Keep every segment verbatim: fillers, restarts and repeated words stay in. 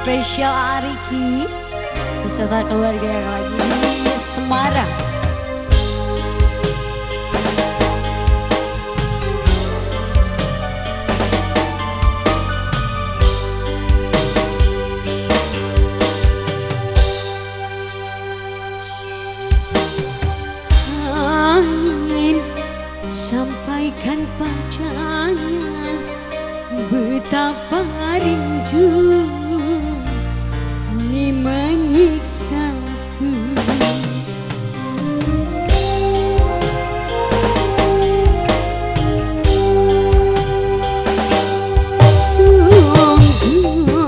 spesial Ariki beserta keluarga yang lagi di Semarang. Angin sampaikan padanya betapa rindu ini menyiksaku. Sungguh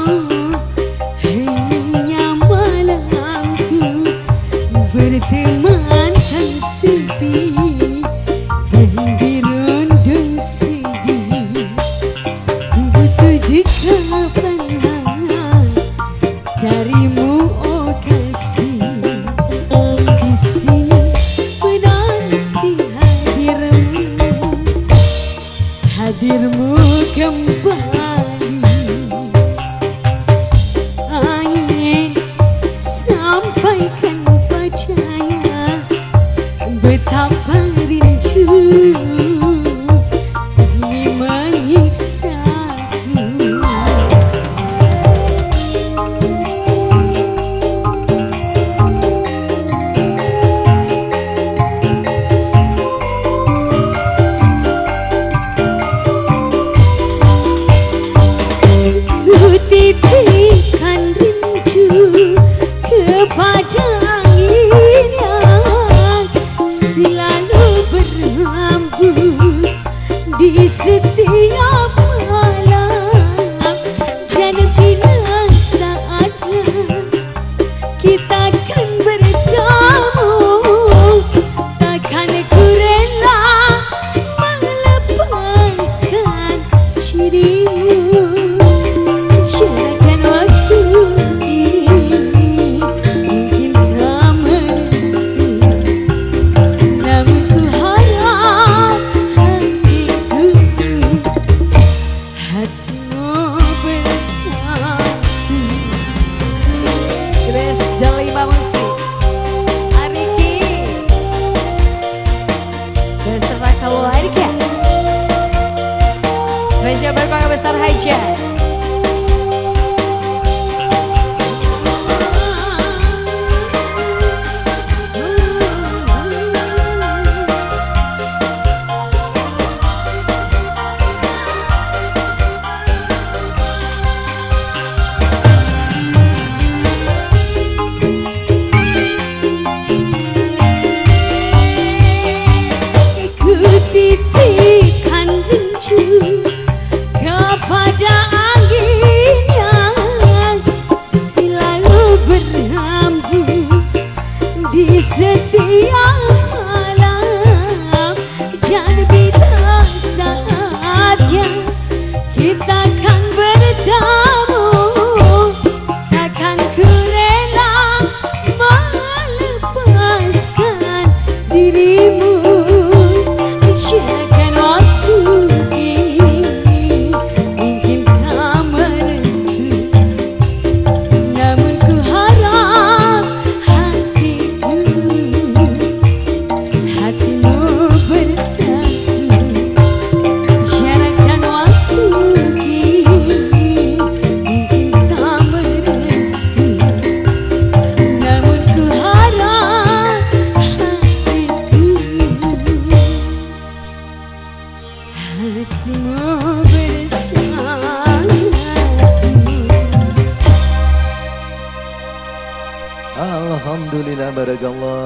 hanya malamku bertemankan sepi dan dirundung sedih. Butuh dekapan darimu, oh kasih, di sini menanti hadirmu, hadirmu kembali. Angin sampaikan padanya betapa rindu ini menyiksaku. Titipkan rindu kepada angin yang selalu berhembus di setiap malam. Dan bila saatnya kita akan bertemu, takkan ku rela melepaskan dirimu. Keluarga Raja Berpangga Besar Hajat. Titipkan rindu kepada angin yang selalu berhembus di setiap malam. Dan bila saatnya kita akan bertemu, takkan ku rela melepaskan dirimu. Jangan waktu ini mungkin tak merestu, namun ku harap hatiku, hatimu bersatu. Jangan waktu ini mungkin tak merestu, namun ku harap hatiku, hatimu bersatu. Alhamdulillah, barakallah.